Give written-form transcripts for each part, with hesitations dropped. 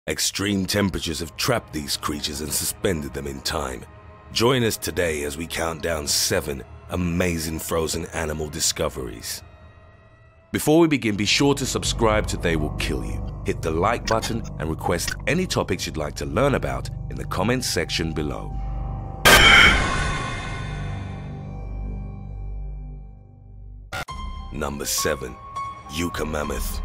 Extreme temperatures have trapped these creatures and suspended them in time. Join us today as we count down 7 amazing frozen animal discoveries. Before we begin, be sure to subscribe to They Will Kill You. Hit the like button and request any topics you'd like to learn about in the comments section below. Number 7. Yuka Mammoth.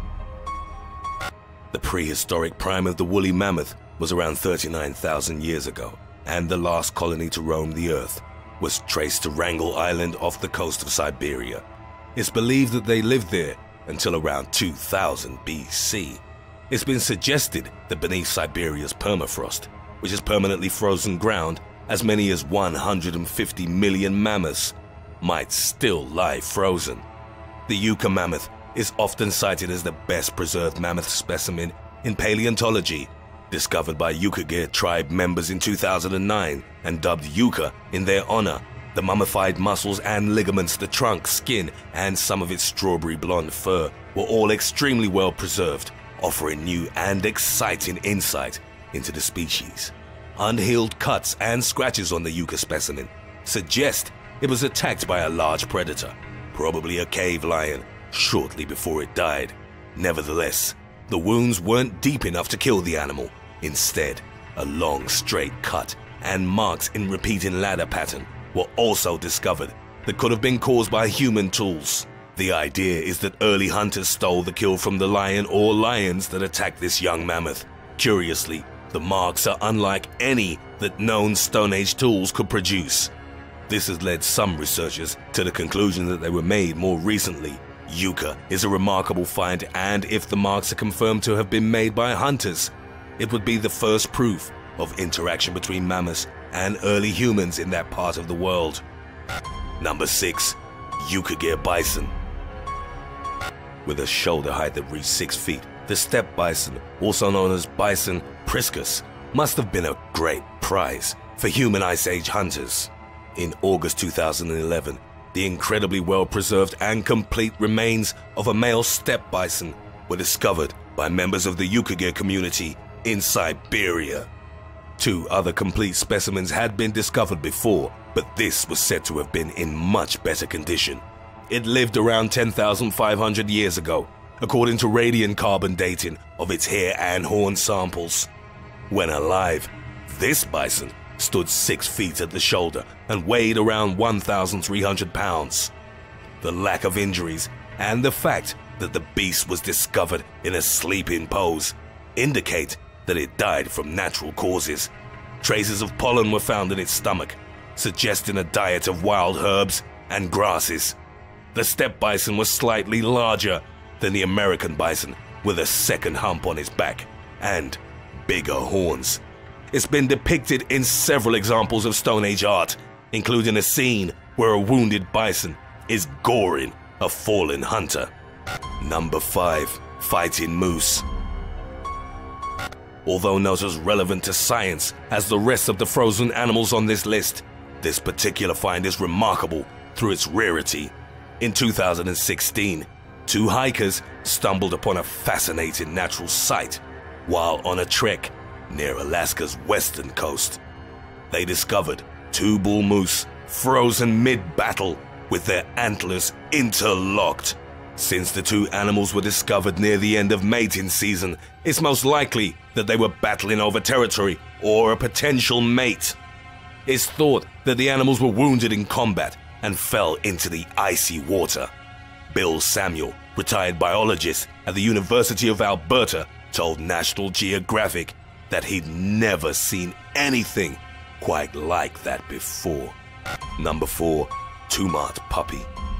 The prehistoric prime of the woolly mammoth was around 39,000 years ago, and the last colony to roam the earth was traced to Wrangel Island off the coast of Siberia. It's believed that they lived there until around 2000 BC. It's been suggested that beneath Siberia's permafrost, which is permanently frozen ground, as many as 150 million mammoths might still lie frozen. The Yuka Mammoth is often cited as the best preserved mammoth specimen in paleontology, discovered by Yukaghir tribe members in 2009 and dubbed Yuka in their honor. The mummified muscles and ligaments, the trunk, skin, and some of its strawberry blonde fur were all extremely well preserved, offering new and exciting insight into the species. Unhealed cuts and scratches on the Yuka specimen suggest it was attacked by a large predator, probably a cave lion, shortly before it died. Nevertheless, the wounds weren't deep enough to kill the animal. Instead, a long straight cut and marks in repeating ladder pattern were also discovered that could have been caused by human tools. The idea is that early hunters stole the kill from the lion or lions that attacked this young mammoth. Curiously, the marks are unlike any that known Stone Age tools could produce. This has led some researchers to the conclusion that they were made more recently. Yuka is a remarkable find, and if the marks are confirmed to have been made by hunters, it would be the first proof of interaction between mammoths and early humans in that part of the world. Number 6. Yukaghir bison. With a shoulder height that reached 6 feet, the steppe bison, also known as bison PRISCUS, must have been a great prize for human Ice Age hunters. In August 2011, the incredibly well-preserved and complete remains of a male steppe bison were discovered by members of the Yukaghir community in Siberia. 2 other complete specimens had been discovered before, but this was said to have been in much better condition. It lived around 10,500 years ago, according to radiocarbon dating of its hair and horn samples. When alive, this bison stood 6 feet at the shoulder and weighed around 1,300 pounds. The lack of injuries and the fact that the beast was discovered in a sleeping pose indicate that it died from natural causes. Traces of pollen were found in its stomach, suggesting a diet of wild herbs and grasses. The steppe bison was slightly larger than the American bison, with a second hump on its back and bigger horns. It's been depicted in several examples of Stone Age art, including a scene where a wounded bison is goring a fallen hunter. Number 5. Fighting moose. Although not as relevant to science as the rest of the frozen animals on this list, this particular find is remarkable through its rarity. In 2016, 2 hikers stumbled upon a fascinating natural sight while on a trek near Alaska's western coast. They discovered 2 bull moose frozen mid-battle with their antlers interlocked. Since the 2 animals were discovered near the end of mating season, it's most likely that they were battling over territory or a potential mate. It's thought that the animals were wounded in combat and fell into the icy water. Bill Samuel, retired biologist at the University of Alberta, told National Geographic that he'd never seen anything quite like that before. Number 4. Tumart puppy.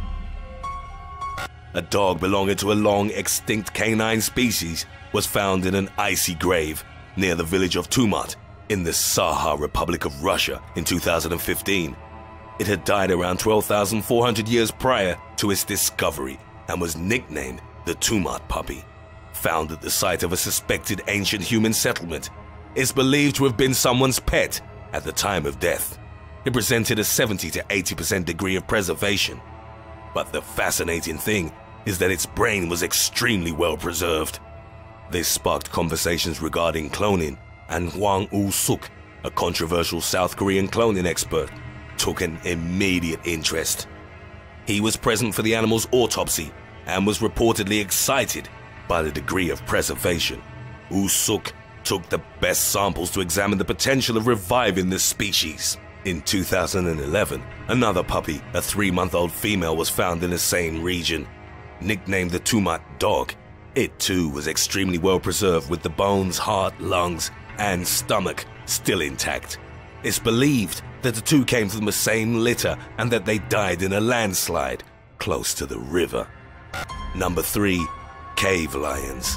A dog belonging to a long-extinct canine species was found in an icy grave near the village of Tumart in the Saha Republic of Russia in 2015. It had died around 12,400 years prior to its discovery and was nicknamed the Tumart puppy. Found at the site of a suspected ancient human settlement, it's believed to have been someone's pet at the time of death. It presented a 70 to 80% degree of preservation. But the fascinating thing is that its brain was extremely well preserved. This sparked conversations regarding cloning, and Hwang Woo-suk, a controversial South Korean cloning expert, took an immediate interest. He was present for the animal's autopsy and was reportedly excited by the degree of preservation. Woo-suk took the best samples to examine the potential of reviving the species. In 2011, another puppy, a 3-month-old female, was found in the same region. Nicknamed the Tumat dog, it too was extremely well preserved with the bones, heart, lungs, and stomach still intact. It's believed that the two came from the same litter and that they died in a landslide close to the river. Number 3. Cave lions.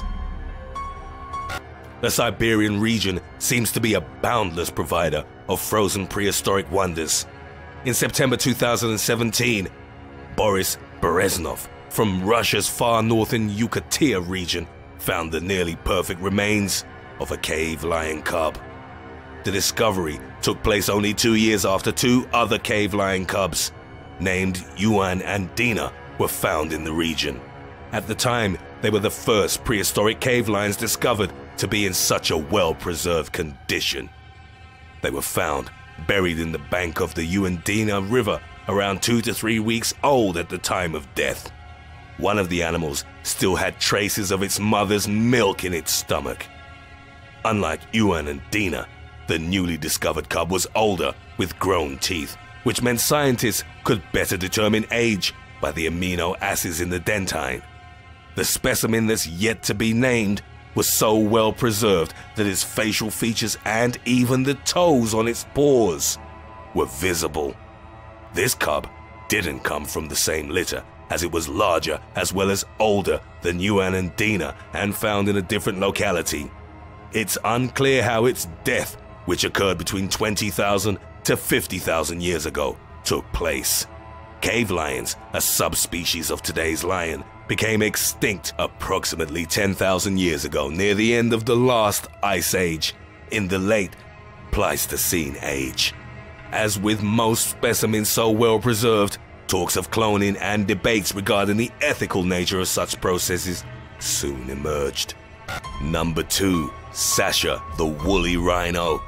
The Siberian region seems to be a boundless provider of frozen prehistoric wonders. In September 2017, Boris BEREZHNOV from Russia's far northern Yukaghir region found the nearly perfect remains of a cave lion cub. The discovery took place only 2 years after 2 other cave lion cubs, named Yuan and Dina, were found in the region. At the time, they were the first prehistoric cave lions discovered to be in such a well-preserved condition. They were found buried in the bank of the Dina River, around 2 to 3 weeks old at the time of death. One of the animals still had traces of its mother's milk in its stomach. Unlike Yuan and Dina, the newly discovered cub was older with grown teeth, which meant scientists could better determine age by the amino acids in the dentine. The specimen that's yet to be named was so well preserved that its facial features and even the toes on its paws were visible. This cub didn't come from the same litter, as it was larger as well as older than Yuan and Dina and found in a different locality. It's unclear how its death, which occurred between 20,000 to 50,000 years ago, took place. Cave lions, a subspecies of today's lion, became extinct approximately 10,000 years ago near the end of the last ice age, in the late Pleistocene age. As with most specimens so well preserved, talks of cloning and debates regarding the ethical nature of such processes soon emerged. Number 2. Sasha the woolly rhino.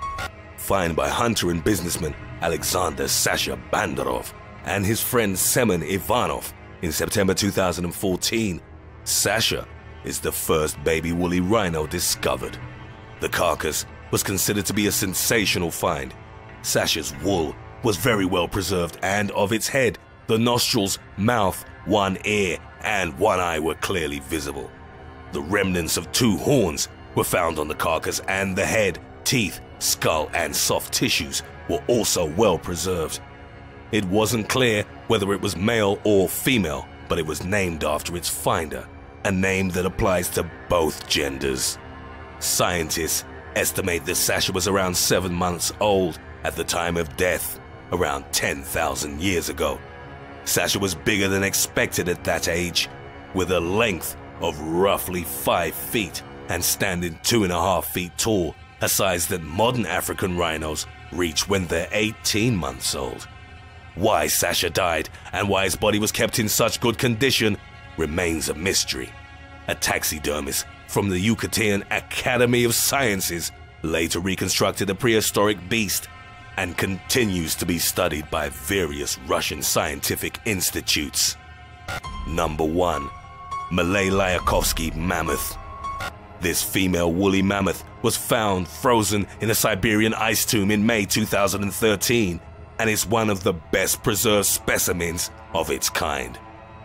Found by hunter and businessman Alexander Sasha Bandarov and his friend Semen Ivanov in September 2014, Sasha is the first baby woolly rhino discovered. The carcass was considered to be a sensational find. Sasha's wool was very well preserved, and of its head, the nostrils, mouth, one ear, and one eye were clearly visible. The remnants of 2 horns were found on the carcass, and the head, teeth, skull, and soft tissues were also well preserved. It wasn't clear whether it was male or female, but it was named after its finder, a name that applies to both genders. Scientists estimate that Sasha was around 7 months old at the time of death, around 10,000 years ago. Sasha was bigger than expected at that age, with a length of roughly 5 feet and standing 2.5 feet tall, a size that modern African rhinos reach when they're 18 months old. Why Sasha died and why his body was kept in such good condition remains a mystery. A taxidermist from the Yucatan Academy of Sciences later reconstructed a prehistoric beast and continues to be studied by various Russian scientific institutes. Number 1. Malay Lyakovsky mammoth. This female woolly mammoth was found frozen in a Siberian ice tomb in May 2013 and is one of the best preserved specimens of its kind.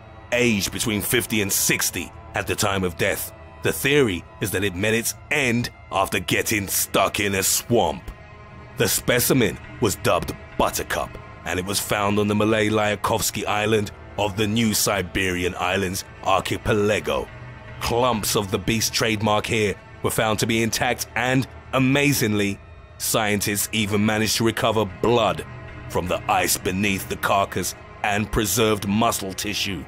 Aged between 50 and 60 at the time of death, the theory is that it met its end after getting stuck in a swamp. The specimen was dubbed Buttercup, and it was found on the Malay Lyakovsky Island of the New Siberian Islands archipelago. Clumps of the beast's trademark hair were found to be intact, and, amazingly, scientists even managed to recover blood from the ice beneath the carcass and preserved muscle tissue.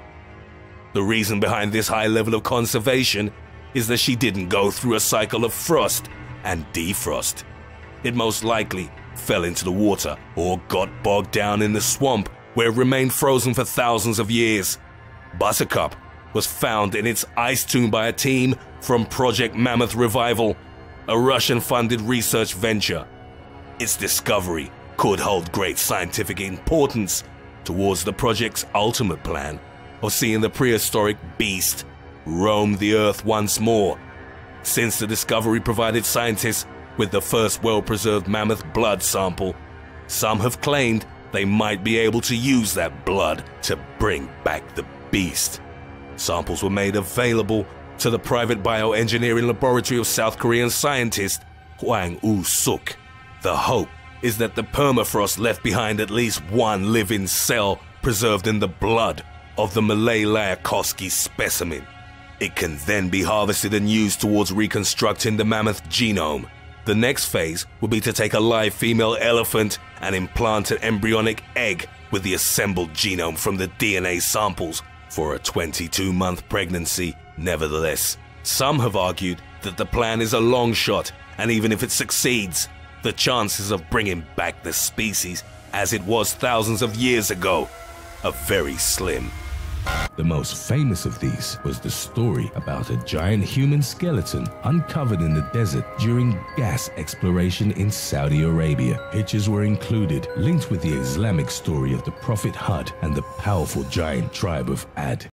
The reason behind this high level of conservation is that she didn't go through a cycle of frost and defrost. It most likely fell into the water or got bogged down in the swamp, where it remained frozen for thousands of years. Buttercup was found in its ice tomb by a team from Project Mammoth Revival, a Russian-funded research venture. Its discovery could hold great scientific importance towards the project's ultimate plan of seeing the prehistoric beast roam the Earth once more, since the discovery provided scientists with the first well-preserved mammoth blood sample. Some have claimed they might be able to use that blood to bring back the beast. Samples were made available to the private bioengineering laboratory of South Korean scientist Hwang Woo-suk. The hope is that the permafrost left behind at least one living cell preserved in the blood of the Malay Liakoski specimen. It can then be harvested and used towards reconstructing the mammoth genome. The next phase will be to take a live female elephant and implant an embryonic egg with the assembled genome from the DNA samples for a 22-month pregnancy. Nevertheless, some have argued that the plan is a long shot, and even if it succeeds, the chances of bringing back the species as it was thousands of years ago are very slim. The most famous of these was the story about a giant human skeleton uncovered in the desert during gas exploration in Saudi Arabia. Pictures were included linked with the Islamic story of the Prophet Hud and the powerful giant tribe of Ad.